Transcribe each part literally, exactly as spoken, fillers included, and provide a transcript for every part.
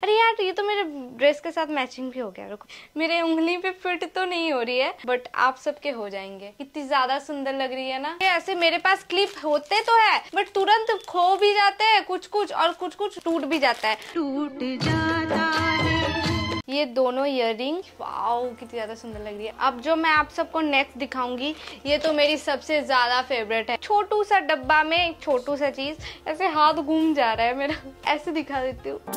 अरे यार ये तो मेरे ड्रेस के साथ मैचिंग भी हो गया। रुको, मेरे उंगली पे फिट तो नहीं हो रही है बट आप सबके हो जाएंगे। इतनी ज्यादा सुंदर लग रही है ना। ऐसे मेरे पास क्लिप होते तो है बट तुरंत खो भी जाते हैं कुछ कुछ, और कुछ कुछ टूट भी जाता है। टूट जाता है। ये दोनों इयररिंग वाओ कितनी ज्यादा सुंदर लग रही है। अब जो मैं आप सबको नेक्स्ट दिखाऊंगी ये तो मेरी सबसे ज्यादा फेवरेट है। छोटू सा डब्बा में एक छोटू सा चीज, ऐसे हाथ घूम जा रहा है मेरा, ऐसे दिखा देती हूँ।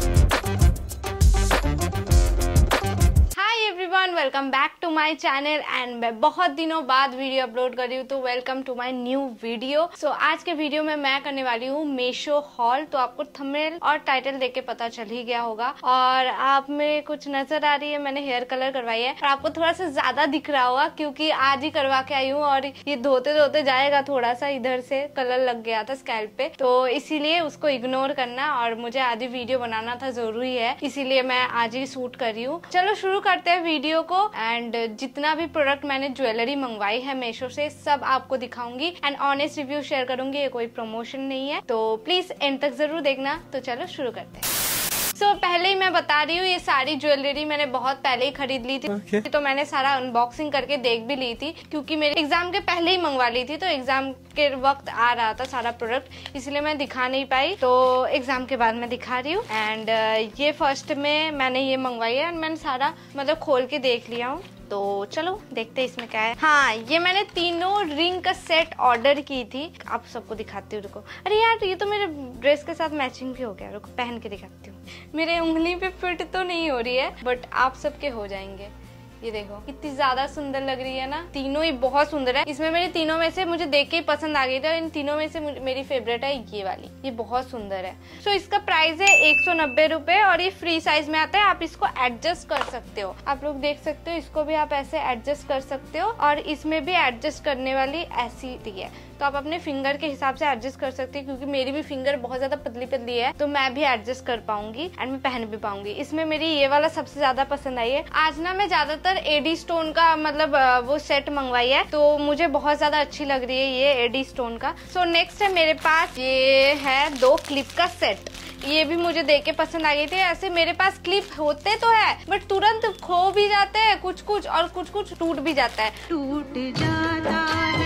Everyone, welcome back to my channel and मैं बहुत दिनों बाद वीडियो अपलोड कर रही हूँ, तो welcome to my new video. So आज के वीडियो में मैं करने वाली हूँ मीशो हॉल। तो आपको थंबनेल और टाइटल देख के पता चल ही गया होगा। और आप में कुछ नजर आ रही है, मैंने हेयर कलर करवाई है और आपको थोड़ा सा ज्यादा दिख रहा होगा क्योंकि आज ही करवा के आई हूँ और ये धोते धोते जाएगा, थोड़ा सा इधर से कलर लग गया था स्कैल्प पे, तो इसीलिए उसको इग्नोर करना। और मुझे आधी वीडियो बनाना था, जरूरी है, इसीलिए मैं आज ही शूट कर रही हूँ। चलो शुरू करते हैं वीडियो को। एंड जितना भी प्रोडक्ट मैंने ज्वेलरी मंगवाई है मीशो से सब आपको दिखाऊंगी एंड ऑनेस्ट रिव्यू शेयर करूंगी। ये कोई प्रमोशन नहीं है, तो प्लीज एंड तक जरूर देखना। तो चलो शुरू करते हैं। सो so, पहले ही मैं बता रही हूँ, ये सारी ज्वेलरी मैंने बहुत पहले ही खरीद ली थी। okay. तो मैंने सारा अनबॉक्सिंग करके देख भी ली थी क्योंकि मेरे एग्जाम के पहले ही मंगवा ली थी, तो एग्जाम के वक्त आ रहा था सारा प्रोडक्ट, इसलिए मैं दिखा नहीं पाई। तो एग्जाम के बाद मैं दिखा रही हूँ। एंड uh, ये फर्स्ट में मैंने ये मंगवाई है एंड मैंने सारा मतलब खोल के देख लिया हूँ। तो चलो देखते हैं इसमें क्या है। हाँ, ये मैंने तीनों रिंग का सेट ऑर्डर की थी। आप सबको दिखाती हूँ। रुको, अरे यार ये तो मेरे ड्रेस के साथ मैचिंग भी हो गया। रुको पहन के दिखाती हूँ। मेरे उंगली पे फिट तो नहीं हो रही है बट आप सबके हो जाएंगे। ये देखो कितनी ज्यादा सुंदर लग रही है ना। तीनों ही बहुत सुंदर है। इसमें मेरे तीनों में से मुझे देख के ही पसंद आ गई थी और इन तीनों में से मेरी फेवरेट है ये वाली। ये बहुत सुंदर है। सो so, इसका प्राइस है एक सौ नब्बे रुपए और ये फ्री साइज में आता है। आप इसको एडजस्ट कर सकते हो। आप लोग देख सकते हो, इसको भी आप ऐसे एडजस्ट कर सकते हो और इसमें भी एडजस्ट करने वाली ऐसी है, तो आप अपने फिंगर के हिसाब से एडजस्ट कर सकते हैं। क्योंकि मेरी भी फिंगर बहुत ज्यादा पतली पतली है तो मैं भी एडजस्ट कर पाऊंगी एंड मैं पहन भी पाऊंगी। इसमें मेरी ये वाला सबसे ज्यादा पसंद आई है। आज ना मैं ज्यादातर एडी स्टोन का मतलब वो सेट मंगवाई है, तो मुझे बहुत ज्यादा अच्छी लग रही है ये एडी स्टोन का। सो नेक्स्ट है मेरे पास ये है दो क्लिप का सेट। ये भी मुझे देख के पसंद आ गई थी। ऐसे मेरे पास क्लिप होते तो है बट तुरंत खो भी जाते हैं कुछ कुछ, और कुछ कुछ टूट भी जाता है। टूट जाता है,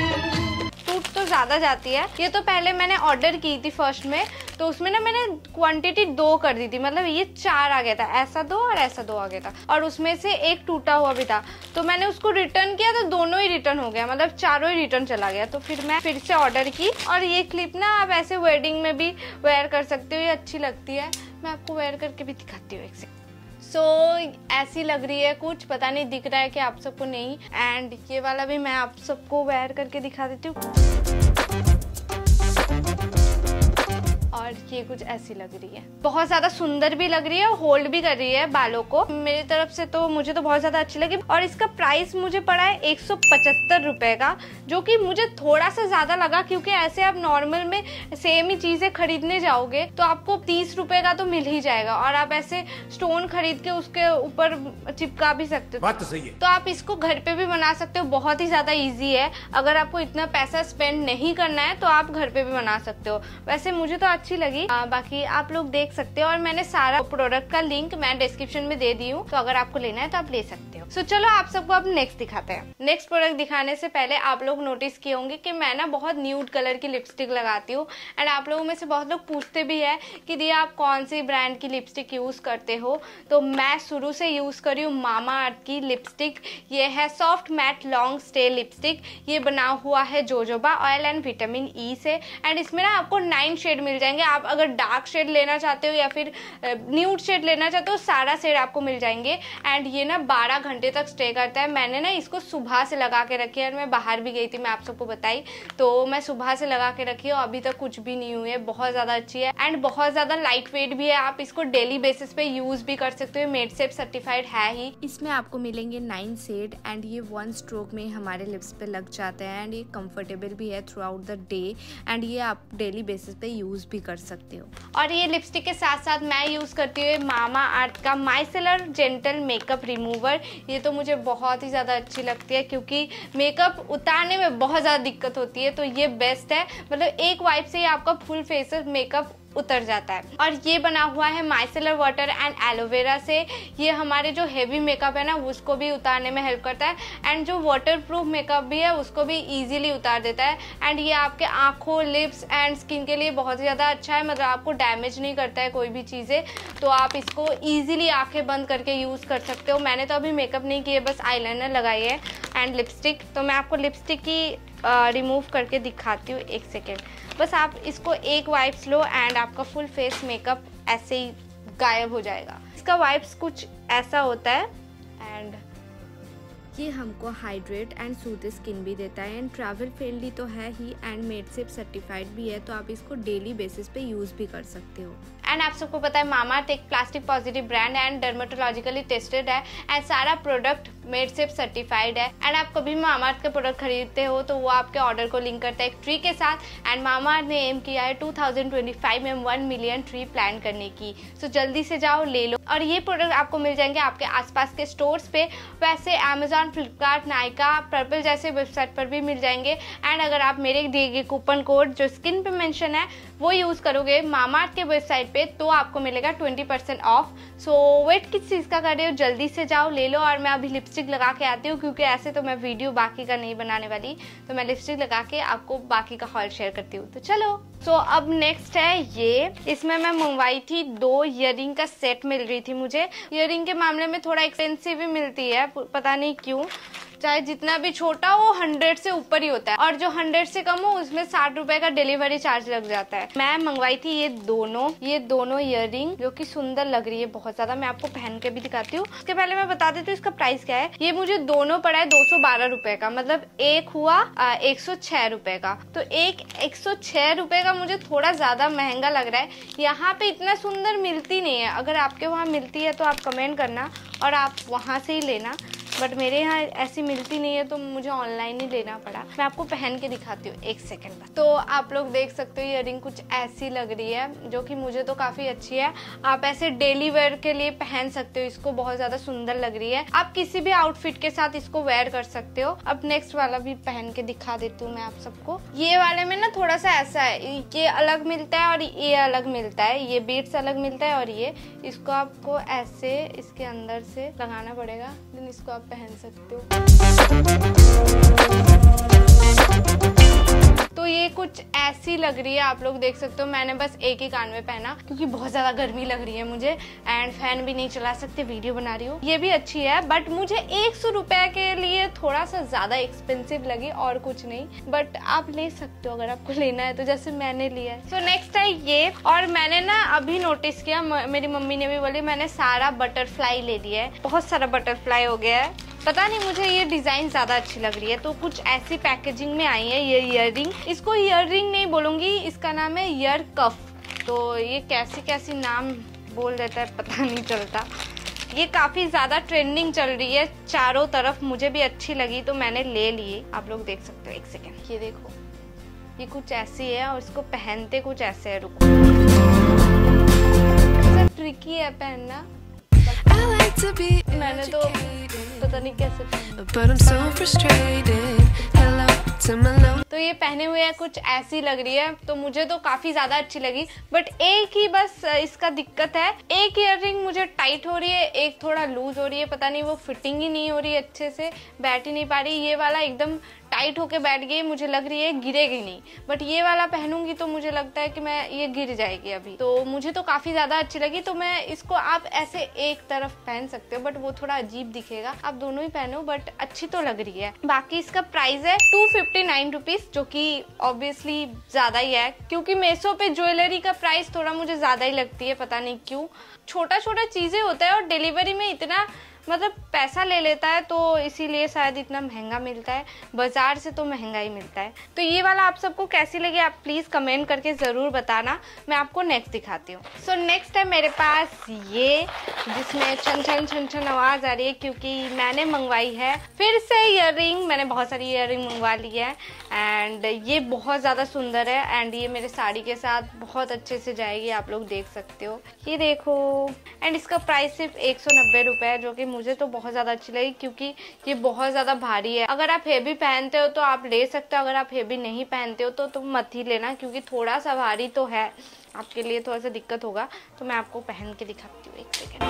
टूट तो ज्यादा जाती है। ये तो पहले मैंने ऑर्डर की थी फर्स्ट में, तो उसमें ना मैंने क्वांटिटी दो कर दी थी, मतलब ये चार आ गया था, ऐसा दो और ऐसा दो आ गया था और उसमें से एक टूटा हुआ भी था। तो मैंने उसको रिटर्न किया तो दोनों ही रिटर्न हो गया, मतलब चारों ही रिटर्न चला गया। तो फिर मैं फिर से ऑर्डर की और ये क्लिप ना आप ऐसे वेडिंग में भी वेयर कर सकते हो, ये अच्छी लगती है। मैं आपको वेयर करके भी दिखाती हूँ एक से। सो so, ऐसी लग रही है कुछ, पता नहीं दिख रहा है कि आप सबको नहीं। एंड ये वाला भी मैं आप सबको वेयर करके दिखा देती हूँ और ये कुछ ऐसी लग रही है। बहुत ज्यादा सुंदर भी लग रही है और होल्ड भी कर रही है बालों को। मेरी तरफ से तो मुझे तो बहुत ज्यादा अच्छी लगी और इसका प्राइस मुझे पड़ा है एक सौ पचहत्तर रुपए का, जो कि मुझे थोड़ा सा ज्यादा लगा क्योंकि ऐसे आप नॉर्मल में सेम ही चीजें खरीदने जाओगे तो आपको तीस रुपए का तो मिल ही जाएगा और आप ऐसे स्टोन खरीद के उसके ऊपर चिपका भी सकते हो। बात तो सही है। तो आप इसको घर पे भी बना सकते हो, बहुत ही ज्यादा ईजी है। अगर आपको इतना पैसा स्पेंड नहीं करना है तो आप घर पे भी बना सकते हो। वैसे मुझे तो अच्छी लगी, आ, बाकी आप लोग देख सकते हो और मैंने सारा प्रोडक्ट का लिंक मैं डिस्क्रिप्शन में दे दी हूँ, तो अगर आपको लेना है तो आप ले सकते हो। सो so, चलो आप सबको अब नेक्स्ट दिखाते हैं। नेक्स्ट प्रोडक्ट दिखाने से पहले आप लोग नोटिस किए होंगे कि मैं ना बहुत न्यूड कलर की लिपस्टिक लगाती हूँ एंड आप लोगों में से बहुत लोग पूछते भी है कि दिया आप कौन सी ब्रांड की लिपस्टिक यूज करते हो। तो मैं शुरू से यूज कर रही हूँ मामा अर्थ की लिपस्टिक। ये है soft matte long stay lipstick. ये बना हुआ है jojoba oil and vitamin E से एंड इसमें ना आपको नाइन शेड मिल जाएंगे। आप अगर डार्क शेड लेना चाहते हो या फिर न्यूड शेड लेना चाहते हो, सारा शेड आपको मिल जाएंगे। एंड ये ना बारह घंटे तक स्टे करता है। मैंने ना इसको सुबह से लगा के रखी है और मैं बाहर भी गई थी, मैं आप सबको बताई, तो मैं सुबह से लगा के रखी हूँ, अभी तक कुछ भी नहीं हुई है। बहुत ज्यादा अच्छी है एंड बहुत ज्यादा लाइट वेट भी है। आप इसको डेली बेसिस पे यूज भी कर सकते हो, मेडसेफ सर्टिफाइड है ही। इसमें आपको मिलेंगे नाइन शेड एंड ये वन स्ट्रोक में हमारे लिप्स पे लग जाते हैं एंड ये कंफर्टेबल भी है throughout the day and ये आप डेली बेसिस पे यूज भी कर सकते हो। और ये लिपस्टिक के साथ साथ मैं यूज करती हूँ मामा अर्थ का माइसेलर जेंटल मेकअप रिमूवर। ये तो मुझे बहुत ही ज्यादा अच्छी लगती है क्योंकि मेकअप उतारने में बहुत ज्यादा दिक्कत होती है, तो ये बेस्ट है। मतलब एक वाइप से ही आपका फुल फेस मेकअप उतर जाता है। और ये बना हुआ है माइसेलर वाटर एंड एलोवेरा से। ये हमारे जो हेवी मेकअप है ना उसको भी उतारने में हेल्प करता है, एंड जो वाटर प्रूफ मेकअप भी है उसको भी ईजिली उतार देता है। एंड ये आपके आँखों, लिप्स एंड स्किन के लिए बहुत ज़्यादा अच्छा है, मतलब आपको डैमेज नहीं करता है कोई भी चीज़ें, तो आप इसको ईजिली आँखें बंद करके यूज़ कर सकते हो। मैंने तो अभी मेकअप नहीं किया, बस आईलाइनर लगाई है एंड लिपस्टिक। तो मैं आपको लिपस्टिक की रिमूव करके दिखाती हूँ, एक सेकेंड। बस आप इसको एक वाइप्स लो एंड आपका फुल फेस मेकअप ऐसे ही गायब हो जाएगा। इसका वाइप्स कुछ ऐसा होता है एंड ये हमको हाइड्रेट एंड सूद स्किन भी देता है, एंड ट्रैवल फ्रेंडली तो है ही एंड मेडसेफ सर्टिफाइड भी है, तो आप इसको डेली बेसिस पे यूज़ भी कर सकते हो। एंड आप सबको पता है मामाअर्थ एक प्लास्टिक पॉजिटिव ब्रांड है एंड डर्मेटोलॉजिकली टेस्टेड है एंड सारा प्रोडक्ट मेडसेफ सर्टिफाइड है। एंड आप कभी मामाअर्थ के प्रोडक्ट खरीदते हो तो वो आपके ऑर्डर को लिंक करता है एक ट्री के साथ। एंड मामाअर्थ ने एम किया है टू थाउजेंड ट्वेंटी फाइव में वन मिलियन ट्री प्लांट करने की, सो जल्दी से जाओ ले लो। और ये प्रोडक्ट आपको मिल जाएंगे आपके आसपास के स्टोर्स पे, वैसे अमेजॉन, फ्लिपकार्ट, नायका, पर्पल जैसे वेबसाइट पर भी मिल जाएंगे। एंड अगर आप मेरे दिए गए कूपन कोड जो स्क्रीन पे मेंशन है वो यूज़ करोगे मामाअर्थ के वेबसाइट पे तो आपको मिलेगा twenty percent off. So wait किस चीज़ का कर रहे हो, जल्दी से जाओ ले लो। और मैं अभी लिपस्टिक लगा के आती हूँ क्योंकि ऐसे तो मैं वीडियो बाकी का नहीं बनाने वाली, तो मैं लिपस्टिक लगा के आपको बाकी का हॉल शेयर करती हूँ। तो चलो, सो so, अब नेक्स्ट है ये। इसमें मैं मंगवाई थी दो ईयरिंग का सेट मिल रही थी मुझे। ईयरिंग के मामले में थोड़ा एक्सपेंसिव भी मिलती है, पता नहीं क्यों, चाहे जितना भी छोटा हो हंड्रेड से ऊपर ही होता है, और जो हंड्रेड से कम हो उसमें साठ रुपए का डिलीवरी चार्ज लग जाता है। मैं मंगवाई थी ये दोनों ये दोनों ईयरिंग जो कि सुंदर लग रही है बहुत ज्यादा। मैं आपको पहन के भी दिखाती हूँ, उसके पहले मैं बता देती हूँ इसका प्राइस क्या है। ये मुझे दोनों पड़ा है दो सौ बारह रुपए का, मतलब एक हुआ एक सौ छह रुपए का। तो एक एक सौ छह रुपए का मुझे थोड़ा ज्यादा महंगा लग रहा है। यहाँ पे इतना सुंदर मिलती नहीं है, अगर आपके वहाँ मिलती है तो आप कमेंट करना और आप वहाँ से ही लेना, बट मेरे यहाँ ऐसी मिलती नहीं है तो मुझे ऑनलाइन ही लेना पड़ा। मैं आपको पहन के दिखाती हूँ एक सेकंड बाद। तो आप लोग देख सकते हो ईयरिंग कुछ ऐसी लग रही है जो कि मुझे तो काफ़ी अच्छी है। आप ऐसे डेली वेयर के लिए पहन सकते हो इसको, बहुत ज़्यादा सुंदर लग रही है। आप किसी भी आउटफिट के साथ इसको वेयर कर सकते हो। अब नेक्स्ट वाला भी पहन के दिखा देती हूँ मैं आप सबको। ये वाले में ना थोड़ा सा ऐसा है, ये अलग मिलता है और ये अलग मिलता है, ये बीट्स अलग मिलता है और ये इसको आपको ऐसे इसके अंदर से लगाना पड़ेगा, देन इसको आप पहन सकते हो। तो ये कुछ ऐसी लग रही है, आप लोग देख सकते हो। मैंने बस एक ही कान में पहना क्योंकि बहुत ज्यादा गर्मी लग रही है मुझे एंड फैन भी नहीं चला सकते, वीडियो बना रही हूँ। ये भी अच्छी है बट मुझे एक सौ रुपए के लिए थोड़ा सा ज्यादा एक्सपेंसिव लगी, और कुछ नहीं, बट आप ले सकते हो अगर आपको लेना है तो, जैसे मैंने लिया है। सो नेक्स्ट है ये, और मैंने ना अभी नोटिस किया, मेरी मम्मी ने भी बोली, मैंने सारा बटरफ्लाई ले लिया है, बहुत सारा बटरफ्लाई हो गया है। पता नहीं मुझे ये डिजाइन ज्यादा अच्छी लग रही है, तो कुछ ऐसी पैकेजिंग में आई है ये ईयरिंग। इसको ईयरिंग नहीं बोलूंगी, इसका नाम है ईयर कफ। तो ये कैसी कैसी नाम बोल देता है पता नहीं चलता। ये काफी ज्यादा ट्रेंडिंग चल रही है चारों तरफ, मुझे भी अच्छी लगी तो मैंने ले ली। आप लोग देख सकते हो, एक सेकेंड, ये देखो, ये कुछ ऐसी है और इसको पहनते कुछ ऐसे है। रुको, ट्रिकी है पहनना, मैंने तो पता नहीं कैसे। तो ये पहने हुए कुछ ऐसी लग रही है, तो मुझे तो काफी ज्यादा अच्छी लगी, बट एक ही बस इसका दिक्कत है, एक ईयरिंग मुझे टाइट हो रही है, एक थोड़ा लूज हो रही है, पता नहीं वो फिटिंग ही नहीं हो रही है, अच्छे से बैठ ही नहीं पा रही। ये वाला एकदम टाइट होके बैठ गई, मुझे लग रही है गिरेगी नहीं, बट ये वाला पहनूंगी तो मुझे लगता है कि मैं ये गिर जाएगी अभी। तो मुझे तो काफी ज्यादा अच्छी लगी, तो मैं इसको आप ऐसे एक तरफ पहन सकते हो, बट वो थोड़ा अजीब दिखेगा। आप दोनों ही पहनो, बट अच्छी तो लग रही है। बाकी इसका प्राइस है टू फिफ्टी नाइन रुपीज, जो कि ऑब्वियसली ज्यादा ही है, क्योंकि मेसो पे ज्वेलरी का प्राइस थोड़ा मुझे ज्यादा ही लगती है, पता नहीं क्यों। छोटा छोटा चीजें होता है और डिलीवरी में इतना मतलब पैसा ले लेता है, तो इसीलिए शायद इतना महंगा मिलता है, बाजार से तो महंगा ही मिलता है। तो ये वाला आप सबको कैसी लगी आप प्लीज कमेंट करके जरूर बताना। मैं आपको नेक्स्ट दिखाती हूँ। सो नेक्स्ट है मेरे पास ये, जिसमें छन छन छन छन आवाज आ रही है क्योंकि मैंने मंगवाई है फिर से ईयरिंग। मैंने बहुत सारी ईयरिंग मंगवा ली है एंड ये बहुत ज्यादा सुंदर है एंड ये मेरे साड़ी के साथ बहुत अच्छे से जाएगी, आप लोग देख सकते हो। ये देखो, एंड इसका प्राइस सिर्फ एक सौ नब्बे रुपए है, जो कि मुझे तो बहुत ज्यादा अच्छी लगी क्योंकि ये बहुत ज्यादा भारी है। अगर आप हेवी पहनते हो तो आप ले सकते हो, अगर आप हेवी नहीं पहनते हो तो तुम मत ही लेना, क्योंकि थोड़ा सा भारी तो है आपके लिए थोड़ा सा दिक्कत होगा, तो मैं आपको पहन के दिखाती हूँ। एक सेकेंड।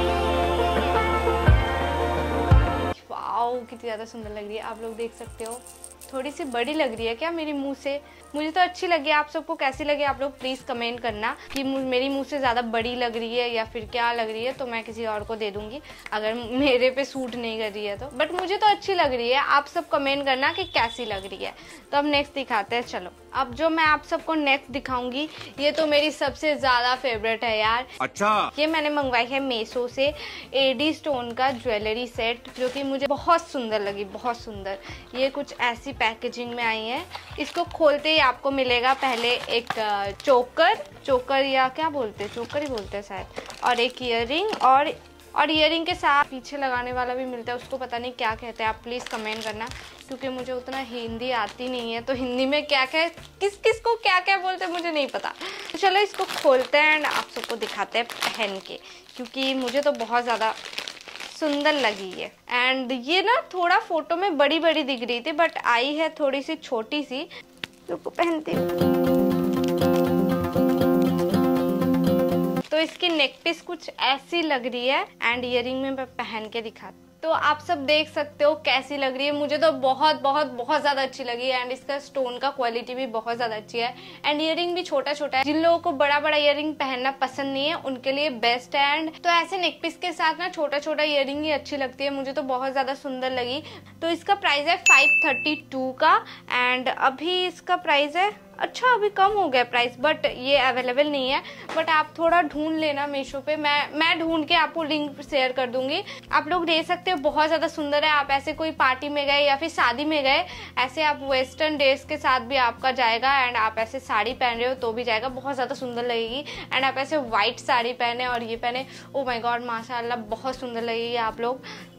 वाओ कितनी ज़्यादा सुंदर लग रही है, आप लोग देख सकते हो। थोड़ी सी बड़ी लग रही है क्या मेरी मुंह से? मुझे तो अच्छी लगी, आप सबको कैसी लगी आप लोग प्लीज़ कमेंट करना कि मेरी मुंह से ज़्यादा बड़ी लग रही है या फिर क्या लग रही है, तो मैं किसी और को दे दूंगी अगर मेरे पे सूट नहीं कर रही है तो। बट मुझे तो अच्छी लग रही है, आप सब कमेंट करना कि कैसी लग रही है। तो अब नेक्स्ट दिखाते हैं। चलो अब जो मैं आप सबको नेक्स्ट दिखाऊंगी ये तो मेरी सबसे ज़्यादा फेवरेट है यार। अच्छा, ये मैंने मंगवाई है मीशो से एडी स्टोन का ज्वेलरी सेट, जो कि मुझे बहुत सुंदर लगी, बहुत सुंदर। ये कुछ ऐसी पैकेजिंग में आई है। इसको खोलते ही आपको मिलेगा पहले एक चोकर चोकर या क्या बोलते हैं, चोकर ही बोलते हैं शायद, और एक ईयररिंग, और और ईयररिंग के साथ पीछे लगाने वाला भी मिलता है, उसको पता नहीं क्या कहते हैं, आप प्लीज़ कमेंट करना क्योंकि मुझे उतना हिंदी आती नहीं है, तो हिंदी में क्या क्या किस किस को क्या क्या बोलते हैं मुझे नहीं पता। तो चलो इसको खोलते हैं एंड आप सबको दिखाते हैं पहन के, क्योंकि मुझे तो बहुत ज़्यादा सुंदर लगी है। एंड ये ना थोड़ा फोटो में बड़ी बड़ी दिख रही थी बट आई है थोड़ी सी छोटी सी, जो को पहनती हूँ। तो इसकी नेक पीस कुछ ऐसी लग रही है एंड ईयरिंग में मैं पहन के दिखाती। तो आप सब देख सकते हो कैसी लग रही है, मुझे तो बहुत बहुत बहुत ज़्यादा अच्छी लगी एंड इसका स्टोन का क्वालिटी भी बहुत ज़्यादा अच्छी है एंड ईयरिंग भी छोटा छोटा है। जिन लोगों को बड़ा बड़ा ईयरिंग पहनना पसंद नहीं है उनके लिए बेस्ट है। एंड तो ऐसे नेक पीस के साथ ना छोटा छोटा ईयरिंग ही अच्छी लगती है, मुझे तो बहुत ज़्यादा सुंदर लगी। तो इसका प्राइस है फाइव थर्टी टू का एंड अभी इसका प्राइस है, अच्छा अभी कम हो गया प्राइस, बट ये अवेलेबल नहीं है। बट आप थोड़ा ढूंढ लेना मीशो पे, मैं मैं ढूंढ के आपको लिंक शेयर कर दूंगी, आप लोग ले सकते हो। बहुत ज़्यादा सुंदर है, आप ऐसे कोई पार्टी में गए या फिर शादी में गए, ऐसे आप वेस्टर्न ड्रेस के साथ भी आपका जाएगा एंड आप ऐसे साड़ी पहन रहे हो तो भी जाएगा, बहुत ज़्यादा सुंदर लगेगी। एंड आप ऐसे वाइट साड़ी पहने और ये पहने, ओ माय गॉड माशाल्लाह बहुत सुंदर लगेगी आप लोग।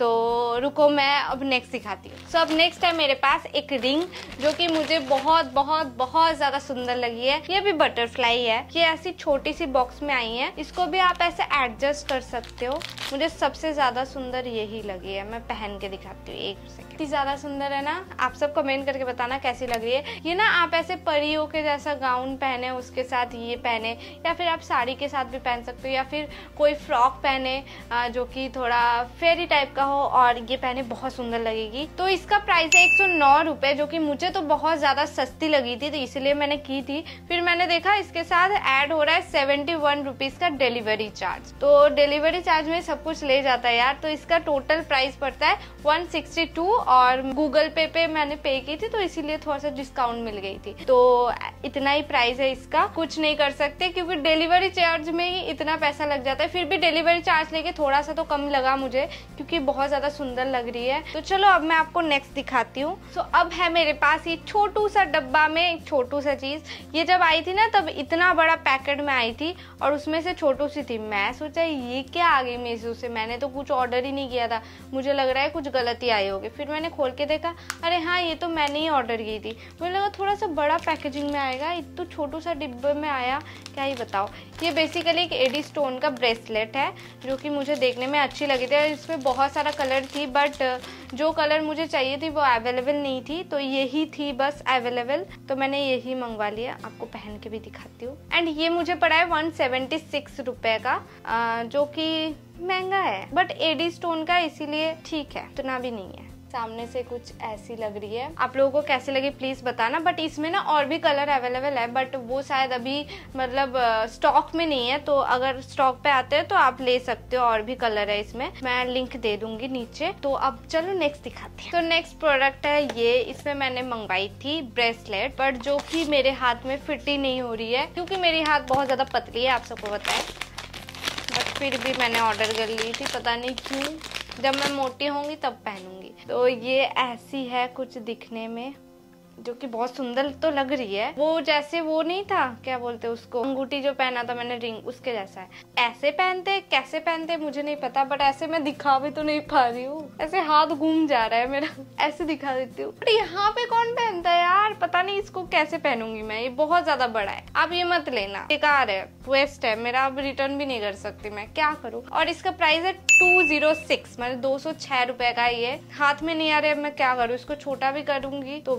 तो रुको मैं अब नेक्स्ट दिखाती हूँ। सो अब नेक्स्ट है मेरे पास एक रिंग, जो कि मुझे बहुत बहुत बहुत ज़्यादा सुंदर लगी है। ये भी बटरफ्लाई है, ये ऐसी छोटी सी बॉक्स में आई है, इसको भी आप ऐसे एडजस्ट कर सकते हो। मुझे सबसे ज्यादा सुंदर यही लगी है, मैं पहन के दिखाती हूँ एक सेकंड। इतनी ज्यादा सुंदर है ना, आप सब कमेंट करके बताना कैसी लग रही है। ये ना आप ऐसे परियों के जैसा गाउन पहने उसके साथ ये पहने, या फिर आप साड़ी के साथ भी पहन सकते हो, या फिर कोई फ्रॉक पहने जो कि थोड़ा फेरी टाइप का हो और ये पहने, बहुत सुंदर लगेगी। तो इसका प्राइस है एक सौ नौ रुपए, जो कि मुझे तो बहुत ज्यादा सस्ती लगी थी, तो इसलिए मैंने की थी। फिर मैंने देखा इसके साथ ऐड हो रहा है सेवेंटी वन रुपीज का डिलीवरी चार्ज, तो डिलीवरी चार्ज में सब कुछ ले जाता है यार। तो इसका टोटल प्राइस पड़ता है वन सिक्सटी टू और गूगल पे पे मैंने पे की थी तो इसीलिए थोड़ा सा डिस्काउंट मिल गई थी। तो इतना ही प्राइस है इसका, कुछ नहीं कर सकते क्योंकि डिलीवरी चार्ज में ही इतना पैसा लग जाता है। फिर भी डिलीवरी चार्ज लेके थोड़ा सा तो कम लगा मुझे, क्योंकि बहुत ज्यादा सुंदर लग रही है। तो चलो अब मैं आपको नेक्स्ट दिखाती हूँ। सो अब है मेरे पास ये छोटू सा डब्बा में एक छोटू सा चीज। ये जब आई थी ना तब इतना बड़ा पैकेट में आई थी और उसमें से छोटू सी थी। मैं सोचा ये क्या आ गई मीशो से, मैंने तो कुछ ऑर्डर ही नहीं किया था, मुझे लग रहा है कुछ गलती आई होगी। फिर मैंने खोल के देखा, अरे हाँ ये तो मैंने ही ऑर्डर की थी। मुझे लगा थोड़ा सा बड़ा पैकेजिंग में आएगा, इतना छोटू सा डिब्बे में आया, क्या ही बताओ। ये बेसिकली एक एडी स्टोन का ब्रेसलेट है जो कि मुझे देखने में अच्छी लगी थी। इसमें बहुत सारा कलर थी बट जो कलर मुझे चाहिए थी वो अवेलेबल नहीं थी, तो यही थी बस अवेलेबल, तो मैंने यही मंगवा लिया। आपको पहन के भी दिखाती हूँ। एंड ये मुझे पड़ा है वन सेवेंटी सिक्स रुपए का, आ, जो कि महंगा है बट एडी स्टोन का इसीलिए ठीक है, इतना भी नहीं है। सामने से कुछ ऐसी लग रही है, आप लोगों को कैसी लगी प्लीज बताना। बट इसमें ना और भी कलर अवेलेबल है बट वो शायद अभी मतलब स्टॉक में नहीं है, तो अगर स्टॉक पे आते हैं तो आप ले सकते हो, और भी कलर है इसमें, मैं लिंक दे दूंगी नीचे। तो अब चलो नेक्स्ट दिखाते हैं। तो नेक्स्ट प्रोडक्ट है ये, इसमें मैंने मंगवाई थी ब्रेसलेट, बट जो कि मेरे हाथ में फिट ही नहीं हो रही है क्योंकि मेरी हाथ बहुत ज्यादा पतली है, आप सबको पता है। बट फिर भी मैंने ऑर्डर कर ली थी, पता नहीं क्यों, जब मैं मोटी होंगी तब पहनूंगी। तो ये ऐसी है कुछ दिखने में, जो कि बहुत सुंदर तो लग रही है। वो जैसे वो नहीं था, क्या बोलते उसको, अंगूठी जो पहना था मैंने रिंग, उसके जैसा है। ऐसे पहनते कैसे पहनते मुझे नहीं पता, बट ऐसे मैं दिखा भी तो नहीं पा रही हूँ, ऐसे हाथ घूम जा रहा है मेरा, ऐसे दिखा देती हूँ। बट यहाँ पे कौन पहनता है यार, पता नहीं इसको कैसे पहनूंगी मैं, ये बहुत ज्यादा बड़ा है। आप ये मत लेना, बेकार है, वेस्ट है मेरा, अब रिटर्न भी नहीं कर सकती मैं, क्या करूँ। और इसका प्राइस है टू जीरो सिक्स, मतलब दो सौ छह रुपए का। ये हाथ में नहीं आ रहा है, मैं क्या करूँ, इसको छोटा भी करूंगी तो भी हाथ में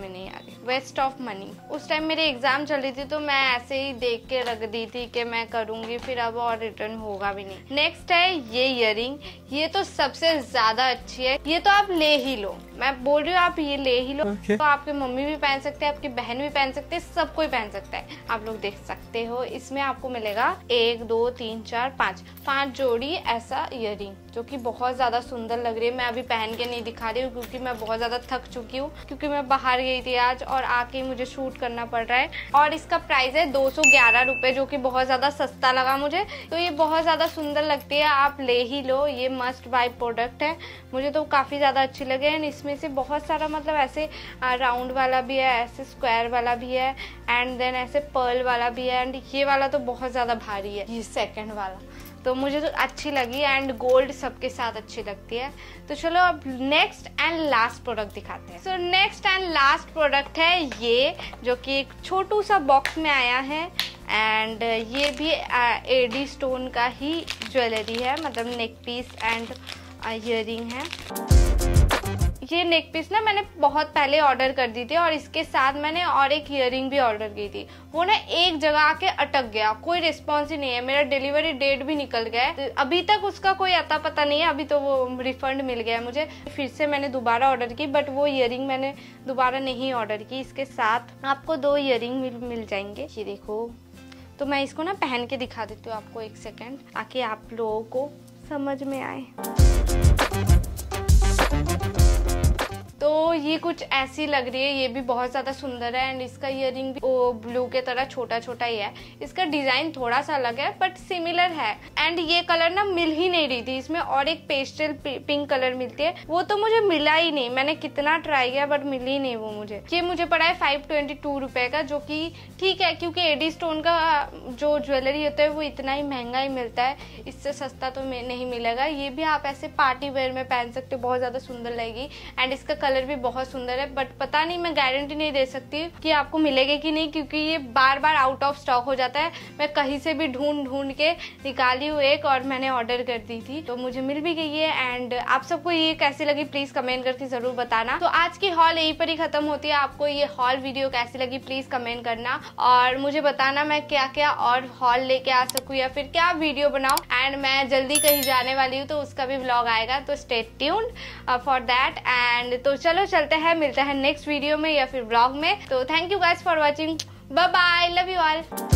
में नहीं आ रही, वेस्ट ऑफ मनी। उस टाइम मेरे एग्जाम चल रही थी तो मैं ऐसे ही देख के रख दी थी कि मैं करूंगी, फिर अब और रिटर्न होगा भी नहीं। नेक्स्ट है ये इयरिंग, ये तो सबसे ज्यादा अच्छी है, ये तो आप ले ही लो, मैं बोल रही हूँ आप ये ले ही लो। okay. तो आपकी मम्मी भी पहन सकते हैं, आपकी बहन भी पहन सकते हैं, सब कोई पहन सकता है। आप लोग देख सकते हो इसमें आपको मिलेगा एक दो तीन चार पाँच पाँच जोड़ी ऐसा इयरिंग, जो कि बहुत ज्यादा सुंदर लग रही है। मैं अभी पहन के नहीं दिखा रही हूँ क्योंकि मैं बहुत ज्यादा थक चुकी हूँ, क्योंकि मैं बाहर गई थी आज और आके मुझे शूट करना पड़ रहा है। और इसका प्राइस है दो सौ ग्यारह रुपए, जो कि बहुत ज्यादा सस्ता लगा मुझे। तो ये बहुत ज्यादा सुंदर लगती है, आप ले ही लो, ये मस्ट बाय प्रोडक्ट है। मुझे तो काफी ज्यादा अच्छी लगे। एंड इसमें से बहुत सारा मतलब ऐसे राउंड वाला भी है, ऐसे स्क्वायर वाला भी है, एंड देन ऐसे पर्ल वाला भी है। एंड ये वाला तो बहुत ज्यादा भारी है, ये सेकंड वाला, तो मुझे तो अच्छी लगी। एंड गोल्ड सबके साथ अच्छी लगती है। तो चलो अब नेक्स्ट एंड लास्ट प्रोडक्ट दिखाते हैं। So next and last product है ये, जो कि एक छोटू सा बॉक्स में आया है। एंड ये भी एडी स्टोन का ही ज्वेलरी है, मतलब नेक पीस एंड इयरिंग है। ये नेक पीस ना मैंने बहुत पहले ऑर्डर कर दी थी और इसके साथ मैंने और एक इयरिंग भी ऑर्डर की थी। वो ना एक जगह आके अटक गया, कोई रिस्पॉन्स ही नहीं है। मेरा डिलीवरी डेट भी निकल गया है, अभी तक उसका कोई अता पता नहीं है। अभी तो वो रिफंड मिल गया है मुझे, फिर से मैंने दोबारा ऑर्डर की, बट वो इयरिंग मैंने दोबारा नहीं ऑर्डर की। इसके साथ आपको दो इयरिंग मिल, मिल जाएंगे। ये देखो, तो मैं इसको ना पहन के दिखा देती हूँ आपको एक सेकेंड, ताकि आप लोगों को समझ में आए। तो ये कुछ ऐसी लग रही है, ये भी बहुत ज़्यादा सुंदर है। एंड इसका इयरिंग भी वो ब्लू के तरह छोटा छोटा ही है। इसका डिज़ाइन थोड़ा सा अलग है बट सिमिलर है। एंड ये कलर ना मिल ही नहीं रही थी, इसमें और एक पेस्टल पिंक कलर मिलती है, वो तो मुझे मिला ही नहीं। मैंने कितना ट्राई किया बट मिली ही नहीं वो मुझे। ये मुझे पड़ा है फाइव ट्वेंटी टू रुपये का, जो कि ठीक है, क्योंकि एडी स्टोन का जो ज्वेलरी होता है वो इतना ही महंगा ही मिलता है, इससे सस्ता तो नहीं मिलेगा। ये भी आप ऐसे पार्टी वेयर में पहन सकते हो, बहुत ज़्यादा सुंदर लगेगी। एंड इसका कलर भी बहुत सुंदर है, बट पता नहीं, मैं गारंटी नहीं दे सकती कि आपको मिलेगा कि नहीं, क्योंकि ये बार बार आउट ऑफ स्टॉक हो जाता है। मैं कहीं से भी ढूंढ ढूंढ के निकाली हूँ एक, और मैंने ऑर्डर कर दी थी, तो मुझे मिल भी गई है। एंड आप सबको ये कैसी लगी प्लीज कमेंट करके जरूर बताना। तो आज की हॉल यहीं पर ही खत्म होती है। आपको ये हॉल वीडियो कैसी लगी प्लीज कमेंट करना, और मुझे बताना मैं क्या क्या और हॉल लेके आ सकूँ या फिर क्या वीडियो बनाऊँ। एंड मैं जल्दी कहीं जाने वाली हूँ, तो उसका भी व्लॉग आएगा, तो stay tuned for that. And तो चलो चलते हैं, मिलते हैं नेक्स्ट वीडियो में या फिर व्लॉग में। तो thank you guys for watching, bye bye, love you all.